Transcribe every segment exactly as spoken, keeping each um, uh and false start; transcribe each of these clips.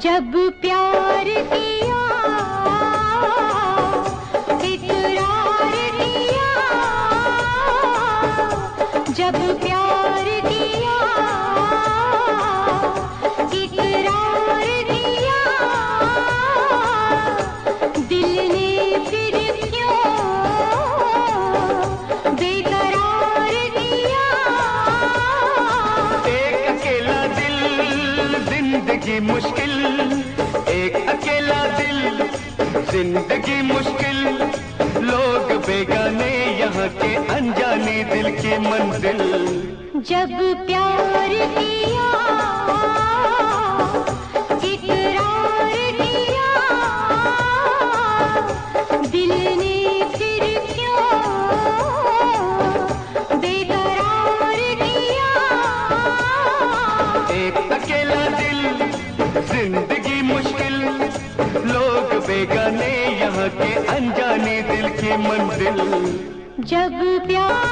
जब प्यार किया इकरार किया, जब प्यार किया इकरार किया, दिल ने फिर क्यों बेकरार किया। एक अकेला दिल जिंदगी मुश्किल, एक अकेला दिल जिंदगी मुश्किल, लोग बेगाने यहाँ के अनजाने दिल की मंजिल। जब प्यार किया इकरार किया, दिल ने फिर क्यों बेकरार किया। एक अकेला दिल जिंदगी मुश्किल, लोग बेगाने यहाँ के अनजाने दिल की मंजिल। जब प्यार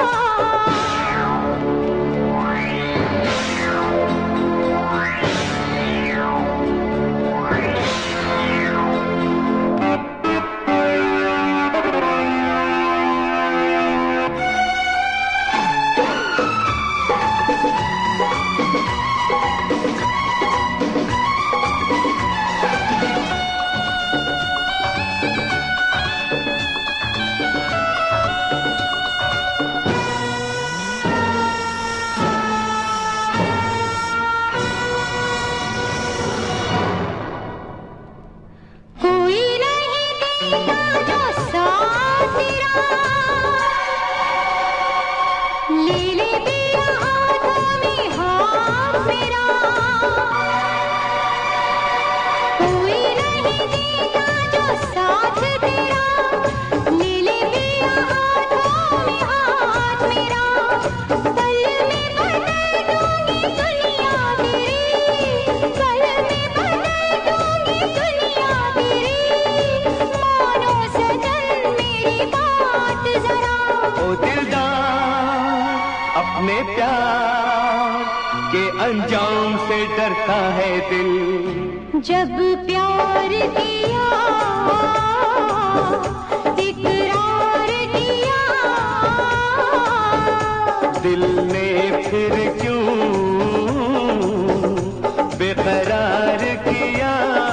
अपने प्यार के अंजाम से डरता है दिल। जब प्यार किया इकरार किया, दिल ने फिर क्यों बेकरार किया।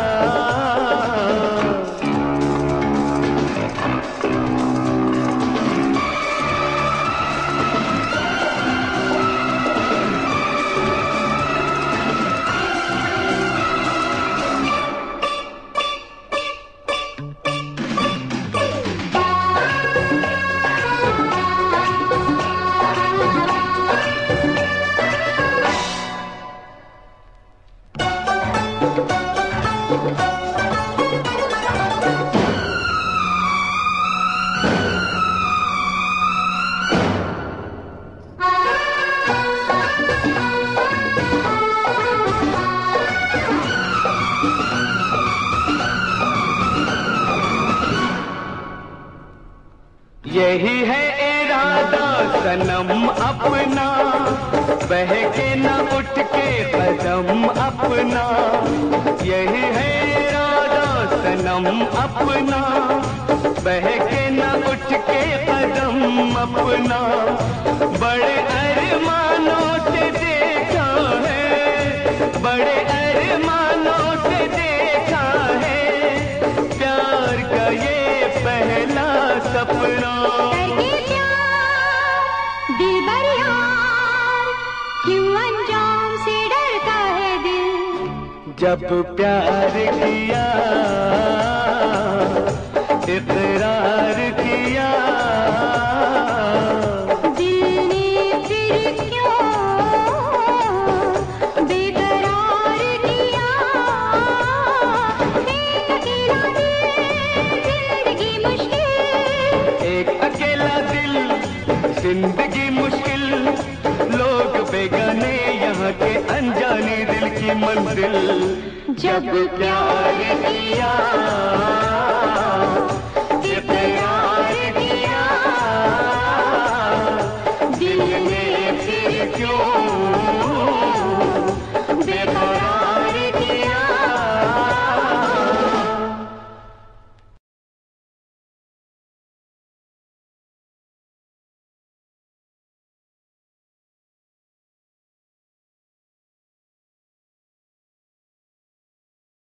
यही है इरादा सनम अपना, बहके न उठ के कदम अपना। यही है इरादा सनम अपना, बहके न उठ के कदम अपना। बड़े अरमानों से देखा है, बड़े अरमानों से देखा है, प्यार का ये पहला सपना। दिलबर यार क्यों अंजाम से डरता है दिल। जब प्यार किया इकरार किया, दिल ने फिर क्यों बेकरार किया। एक अकेला दिल जिंदगी मुश्किल, एक अकेला दिल जिंदगी मुश्किल, लोग बेगाने यहाँ के अनजाने दिल की मंजिल। जब प्यार किया